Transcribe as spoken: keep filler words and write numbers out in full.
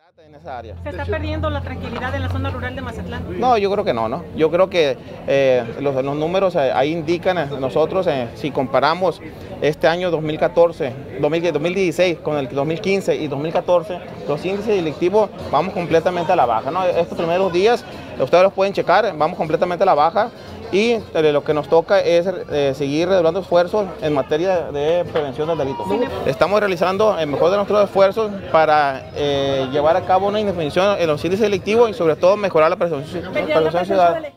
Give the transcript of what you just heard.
En esa área. ¿Se está perdiendo la tranquilidad en la zona rural de Mazatlán? No, yo creo que no, ¿no? Yo creo que eh, los, los números eh, ahí indican, eh, nosotros, eh, si comparamos este año dos mil catorce, dos mil dieciséis con el dos mil quince y dos mil catorce, los índices delictivos vamos completamente a la baja, ¿no? Estos primeros días, ustedes los pueden checar, vamos completamente a la baja. Y eh, lo que nos toca es eh, seguir redoblando esfuerzos en materia de prevención del delito. Estamos realizando el mejor de nuestros esfuerzos para eh, llevar a cabo una indefinición en los índices delictivos y sobre todo mejorar la percepción ciudadana.